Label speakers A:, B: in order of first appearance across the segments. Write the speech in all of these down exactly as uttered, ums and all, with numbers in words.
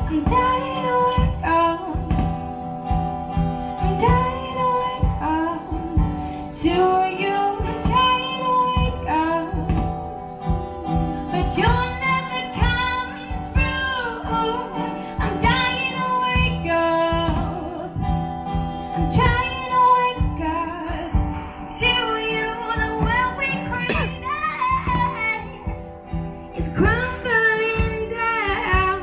A: I'm dying to wake up. I'm dying to wake up to you. I'm trying to wake up, but you'll never come through. I'm dying to wake up. I'm trying to wake up to you. The world we created is crumbling down.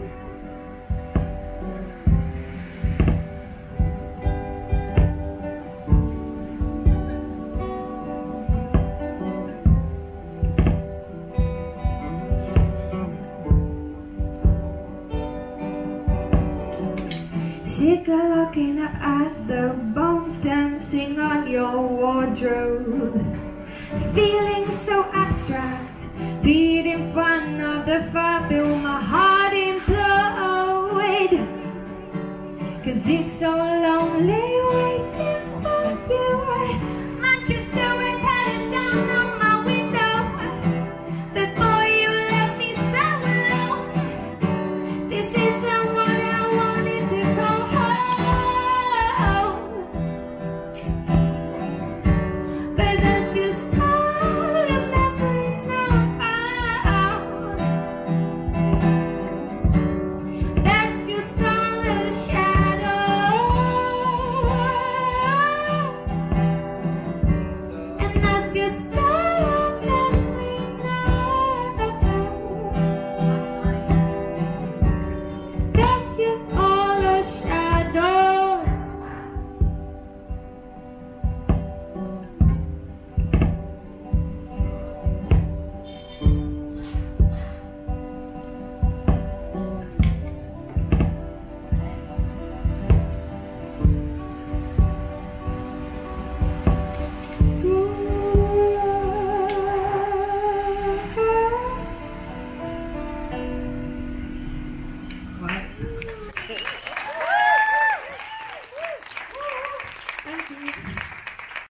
A: Sick of looking at the bones dancing on your wardrobe, feeling so abstract, feet in front of the fire, feel my heart implode. Cause it's so lonely waiting for you. Manchester with headers down on my window, before you left me so alone. This isn't what I wanted to go home, but that's just all the memories now. That's just all the shadow, and that's just all the memories now. That's just all a shadow. Thank you.